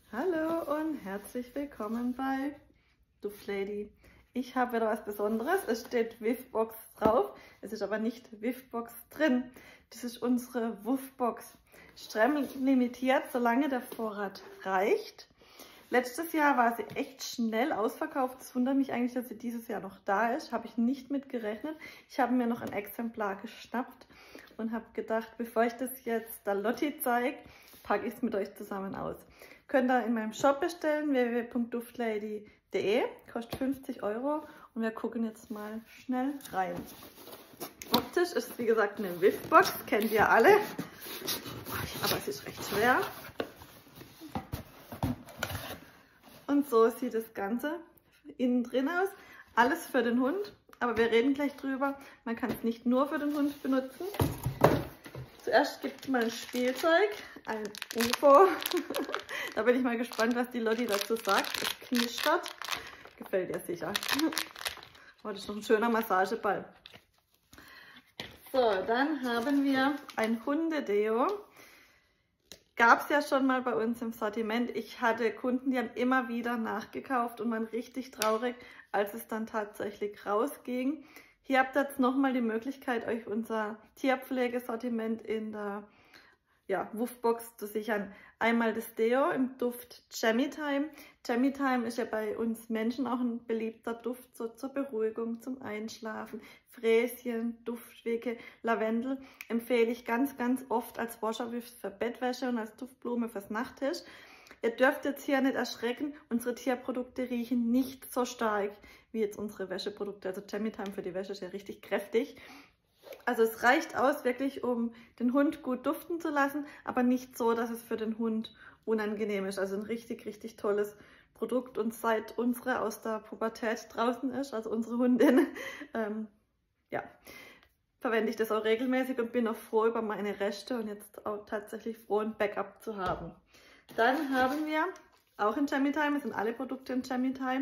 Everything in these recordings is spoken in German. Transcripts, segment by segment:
Hallo und herzlich willkommen bei Duftlady. Ich habe wieder was Besonderes. Es steht Whiffbox drauf, es ist aber nicht Whiffbox drin. Das ist unsere Wuffbox. Streng limitiert, solange der Vorrat reicht. Letztes Jahr war sie echt schnell ausverkauft. Es wundert mich eigentlich, dass sie dieses Jahr noch da ist. Habe ich nicht mit gerechnet. Ich habe mir noch ein Exemplar geschnappt und habe gedacht, bevor ich das jetzt der Lotti zeige, packe ich es mit euch zusammen aus. Könnt ihr in meinem Shop bestellen, www.duftlady.de, kostet 50 € und wir gucken jetzt mal schnell rein. Optisch ist es wie gesagt eine Whiffbox, kennt ihr alle, aber es ist recht schwer. Und so sieht das Ganze innen drin aus. Alles für den Hund, aber wir reden gleich drüber. Man kann es nicht nur für den Hund benutzen. Zuerst gibt es mal ein Spielzeug, ein UFO. Da bin ich mal gespannt, was die Lotti dazu sagt. Es knistert. Gefällt ihr sicher. Oh, das ist noch ein schöner Massageball. So, dann haben wir ein Hundedeo. Gab es ja schon mal bei uns im Sortiment. Ich hatte Kunden, die haben immer wieder nachgekauft und waren richtig traurig, als es dann tatsächlich rausging. Hier habt ihr jetzt nochmal die Möglichkeit, euch unser Tierpflegesortiment in der Wuffbox zu sichern. Einmal das Deo im Duft Jammy Time. Jammy Time ist ja bei uns Menschen auch ein beliebter Duft, so zur Beruhigung, zum Einschlafen. Fräschen, Duftwicke, Lavendel empfehle ich ganz, ganz oft als Washerwiff für Bettwäsche und als Duftblume fürs Nachttisch. Ihr dürft jetzt hier nicht erschrecken, unsere Tierprodukte riechen nicht so stark wie jetzt unsere Wäscheprodukte. Also Jammy Time für die Wäsche ist ja richtig kräftig. Also es reicht aus wirklich, um den Hund gut duften zu lassen, aber nicht so, dass es für den Hund unangenehm ist. Also ein richtig, richtig tolles Produkt. Und seit unsere aus der Pubertät draußen ist, also unsere Hundin, verwende ich das auch regelmäßig und bin auch froh über meine Reste und jetzt auch tatsächlich froh, ein Backup zu haben. Dann haben wir auch in Jammy Time, es sind alle Produkte in Jammy Time,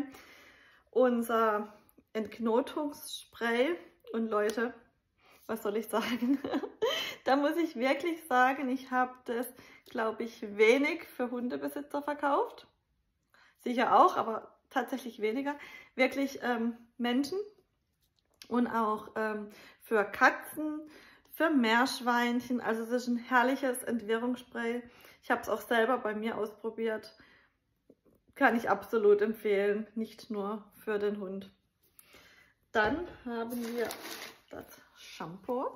unser Entknotungsspray. Und Leute, was soll ich sagen? Da muss ich wirklich sagen, ich habe das, glaube ich, wenig für Hundebesitzer verkauft. Sicher auch, aber tatsächlich weniger. Wirklich Menschen und auch für Katzen, für Meerschweinchen. Also es ist ein herrliches Entwirrungsspray. Ich habe es auch selber bei mir ausprobiert. Kann ich absolut empfehlen, nicht nur für den Hund. Dann haben wir das Shampoo.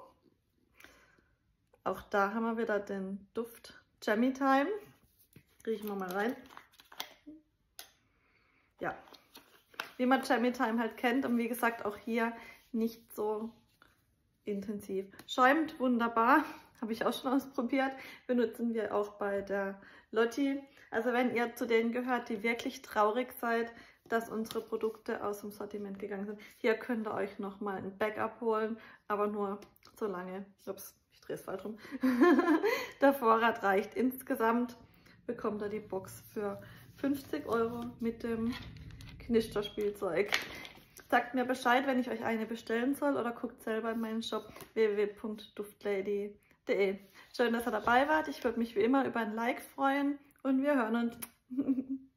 Auch da haben wir wieder den Duft Jammy Time. Riechen wir mal rein. Ja, wie man Jammy Time halt kennt und wie gesagt auch hier nicht so intensiv. Schäumt wunderbar, habe ich auch schon ausprobiert. Benutzen wir auch bei der Lotti. Also wenn ihr zu denen gehört, die wirklich traurig seid, dass unsere Produkte aus dem Sortiment gegangen sind. Hier könnt ihr euch nochmal ein Backup holen, aber nur so lange. Ups, ich drehe es falsch rum. Der Vorrat reicht. Insgesamt bekommt ihr die Box für 50 € mit dem Knisterspielzeug. Sagt mir Bescheid, wenn ich euch eine bestellen soll oder guckt selber in meinen Shop www.duftlady.de. Schön, dass ihr dabei wart. Ich würde mich wie immer über ein Like freuen und wir hören uns.